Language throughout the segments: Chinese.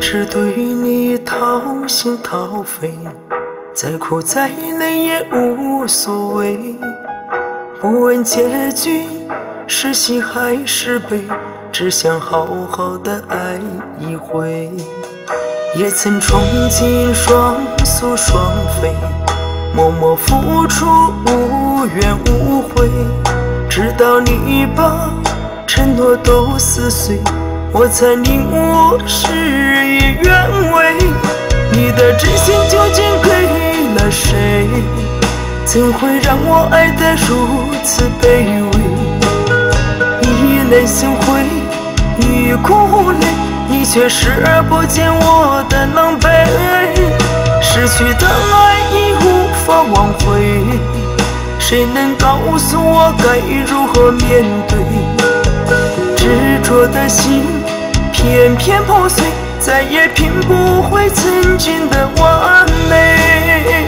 直对你掏心掏肺，再苦再累也无所谓。不问结局是喜还是悲，只想好好的爱一回。也曾憧憬双宿双飞，默默付出无怨无悔，直到你把承诺都撕碎，我才领悟事与愿违。你的真心究竟给了谁？怎会让我爱得如此卑微？以泪心灰，欲哭泪，你却视而不见我的狼狈。失去的爱已无法挽回，谁能告诉我该如何面对？执着的心偏偏破碎，再也拼不回曾经的完美。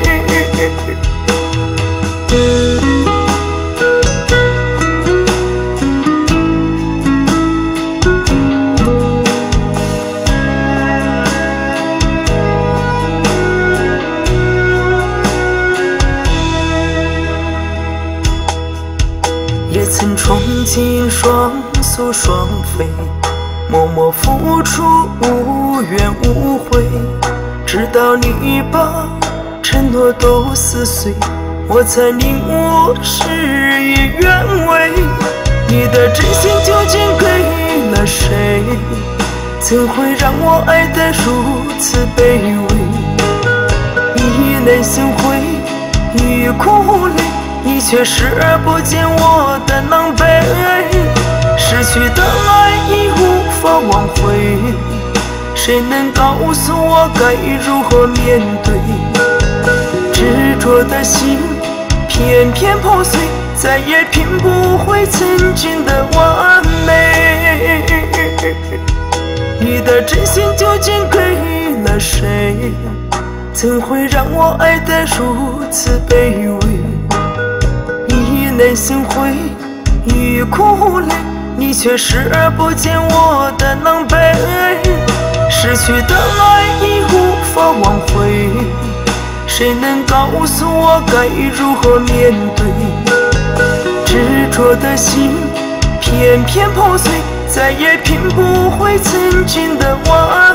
也曾憧憬双宿双飞，默默付出无怨无悔，直到你把承诺都撕碎，我才领悟事与愿违。你的真心究竟给了谁？怎会让我爱得如此卑微？以泪心灰，欲哭泪，你却视而不见我的狼狈。失去的爱已无法挽回，谁能告诉我该如何面对？执着的心偏偏破碎，再也拼不回曾经的完美。你的真心究竟给了谁？怎会让我爱得如此卑微？以泪心灰，欲哭泪，你却视而不见我的狼狈。失去的爱已无法挽回，谁能告诉我该如何面对？执着的心偏偏破碎，再也拼不回曾经的完美。